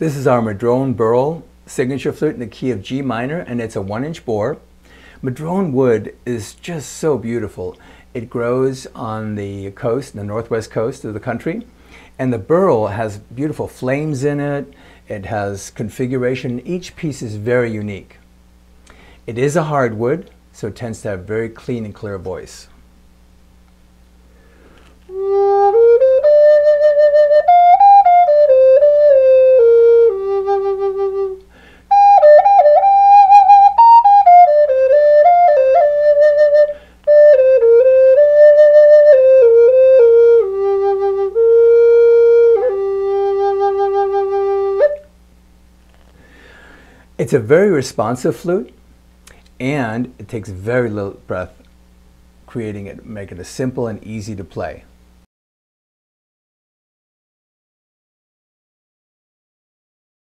This is our Madrone Burl signature flute in the key of G minor, and it's a 1-inch bore. Madrone wood is just so beautiful. It grows on the coast, the northwest coast of the country, and the burl has beautiful flames in it. It has configuration. Each piece is very unique. It is a hardwood, so it tends to have very clean and clear voice. It's a very responsive flute, and it takes very little breath, making it simple and easy to play.